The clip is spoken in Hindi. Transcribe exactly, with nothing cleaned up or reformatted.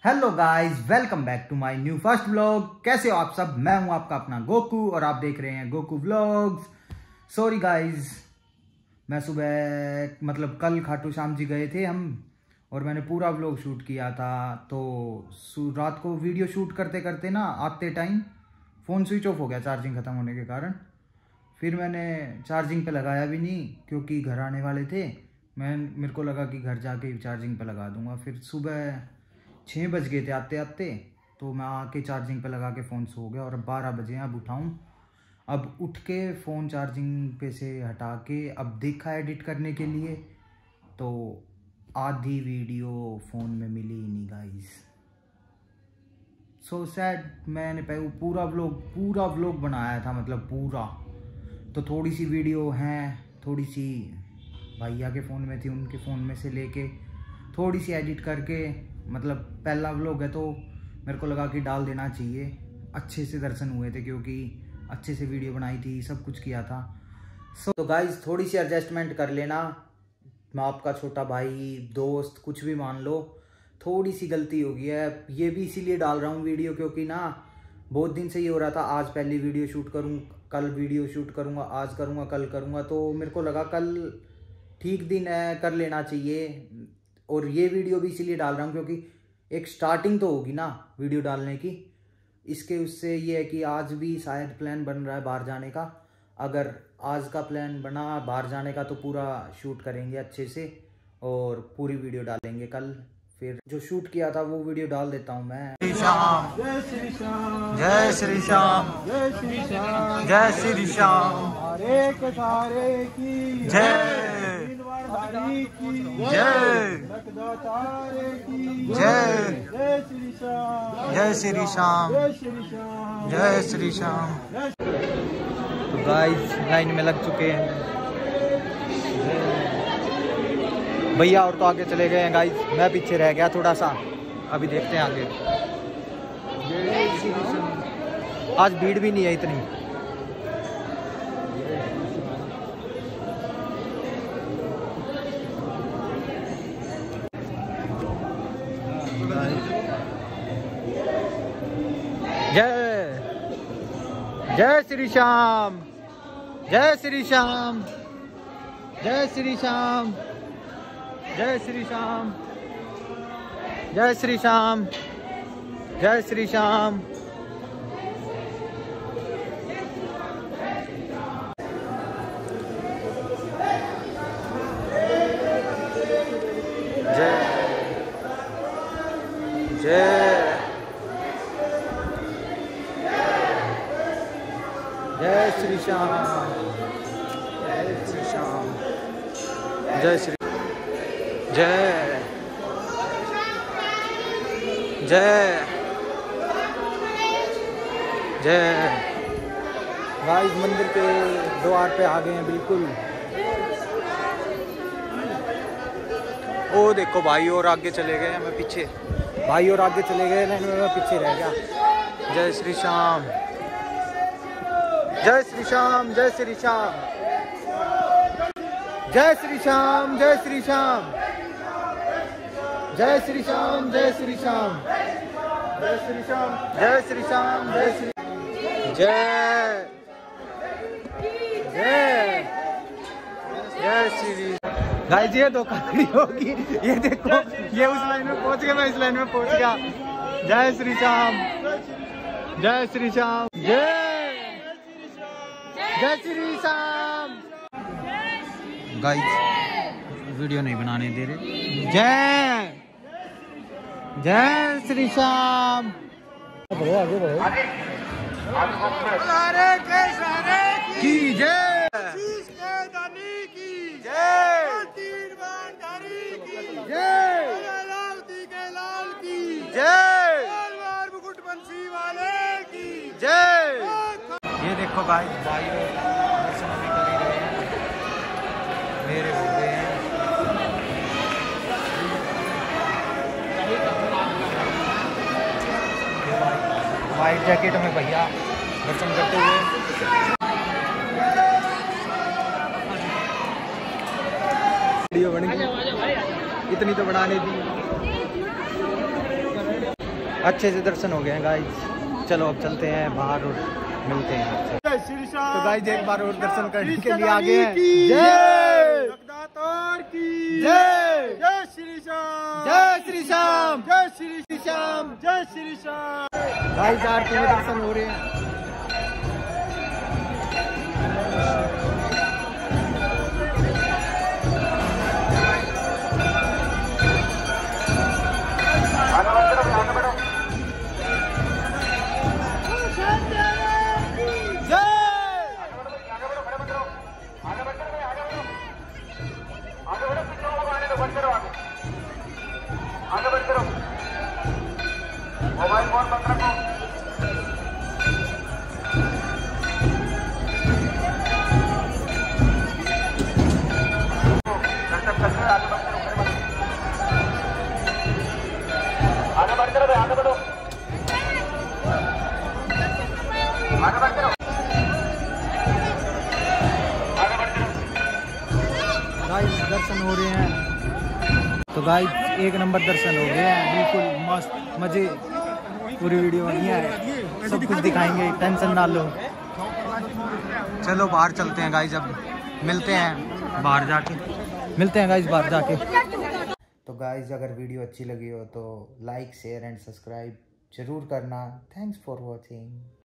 Hello guys, welcome back to my new first vlog. कैसे हो आप सब? मैं हूं आपका अपना गोकू और आप देख रहे हैं गोकू व्लॉग्स। सॉरी गाइस, मैं सुबह मतलब कल खाटू श्याम जी गए थे हम और मैंने पूरा व्लॉग शूट किया था। तो रात को वीडियो शूट करते करते ना आते टाइम फ़ोन स्विच ऑफ हो गया चार्जिंग ख़त्म होने के कारण। फिर मैंने चार्जिंग पे लगाया भी नहीं क्योंकि घर आने वाले थे। मैं मेरे को लगा कि घर जाके चार्जिंग पे लगा दूंगा। फिर सुबह छः बज गए थे आते आते, तो मैं आके चार्जिंग पे लगा के फ़ोन सो गया और बारह बजे अब उठाऊँ। अब उठ के फ़ोन चार्जिंग पे से हटा के अब देखा एडिट करने के लिए, तो आधी वीडियो फ़ोन में मिली ही नहीं गाइस। So sad. मैंने पूरा व्लॉग पूरा व्लॉग बनाया था, मतलब पूरा। तो थोड़ी सी वीडियो हैं, थोड़ी सी भैया के फ़ोन में थी, उनके फ़ोन में से लेके थोड़ी सी एडिट करके, मतलब पहला व्लॉग है तो मेरे को लगा कि डाल देना चाहिए। अच्छे से दर्शन हुए थे क्योंकि अच्छे से वीडियो बनाई थी, सब कुछ किया था। सो so, तो गाइज थोड़ी सी एडजस्टमेंट कर लेना। मैं आपका छोटा भाई, दोस्त, कुछ भी मान लो। थोड़ी सी गलती हो गई है। ये भी इसीलिए डाल रहा हूँ वीडियो क्योंकि ना बहुत दिन से ये हो रहा था आज पहली वीडियो शूट करूँ, कल वीडियो शूट करूँगा, आज करूँगा, कल करूँगा। तो मेरे को लगा कल ठीक दिन है, कर लेना चाहिए। और ये वीडियो भी इसीलिए डाल रहा हूँ क्योंकि एक स्टार्टिंग तो होगी ना वीडियो डालने की। इसके उससे ये है कि आज भी शायद प्लान बन रहा है बाहर जाने का। अगर आज का प्लान बना बाहर जाने का तो पूरा शूट करेंगे अच्छे से और पूरी वीडियो डालेंगे कल। फिर जो शूट किया था वो वीडियो डाल देता हूँ मैं। जय श्री श्याम, जय श्री श्याम, जय श्री श्याम, जय श्री श्याम, हरे के सारे की जय, जय जय, जय श्री श्याम, जय श्री श्याम, जय श्री श्याम। तो गाइस लाइन में लग चुके हैं भैया और तो आगे चले गए हैं गाइस। मैं पीछे रह गया थोड़ा सा, अभी देखते हैं आगे। आज भीड़ भी नहीं है इतनी। जय जय श्री श्याम, जय श्री श्याम, जय श्री श्याम, जय श्री श्याम, जय श्री श्याम, जय श्री श्याम। जय जय जय श्री श्याम, जय श्री श्याम, जय श्री जय जय जय। गाइस मंदिर के द्वार पे आ गए हैं बिल्कुल। ओ देखो भाई और आगे चले गए हैं, मैं पीछे। भाई और आगे चले गए, मैं पीछे रह गया। जय श्री श्याम, जय श्री श्याम, जय श्री श्याम, जय श्री श्याम, जय श्री श्याम, जय श्री श्याम, जय श्री श्याम, जय श्री श्याम, जय श्री श्याम, जय श्री जय जय जय श्री। गाइस ये धोखाधड़ी होगी, ये देखो ये उस लाइन में पहुंच गया, मैं इस लाइन में पहुंच गया। जय श्री श्याम, जय श्री श्याम, जय जय श्री श्याम। गाइस वीडियो नहीं बनाने दे रहे। जय जय श्री श्याम। बढ़ो आगे बढ़ो। हरे के सारे की जय, शीश के दानी की जय, तीन बाण धारी की जय, लाल के लाल की जय, तलवार मुकुट बंसी वाले की जय। ये देखो गाइस भाई दर्शन अभी कर ही रहे हैं, मेरे हो गए हैं। वाइट जैकेट में भैया दर्शन करते हुए। वीडियो बनेगी, इतनी तो बनाने दी। अच्छे से दर्शन हो गए हैं गाइस। चलो अब चलते हैं बाहर और मिलते हैं आपसे। तो गाइस एक बार और दर्शन करने के लिए आ गए हैं। जय जगन्नाथ की जय। जय श्री श्याम जय श्री श्याम जय श्री श्याम जय श्री श्याम। गाइस आरती में दर्शन हो रहे हैं। मोबाइल फोन बंद रखो। आगे बढ़ते रहो, आगे बढ़ो, आगे बढ़ते रहो, आगे बढ़ते रहो। गाइस दर्शन हो रहे हैं। तो गाइस एक नंबर दर्शन हो गए हैं, बिल्कुल मस्त मजे। पूरी वीडियो नहीं है, सब कुछ दिखाएंगे, टेंशन ना लो। चलो बाहर चलते हैं गाइस, अब मिलते हैं बाहर जाके मिलते हैं गाइस बाहर जाके। तो गाइस अगर वीडियो अच्छी लगी हो तो लाइक शेयर एंड सब्सक्राइब जरूर करना। Thanks for watching.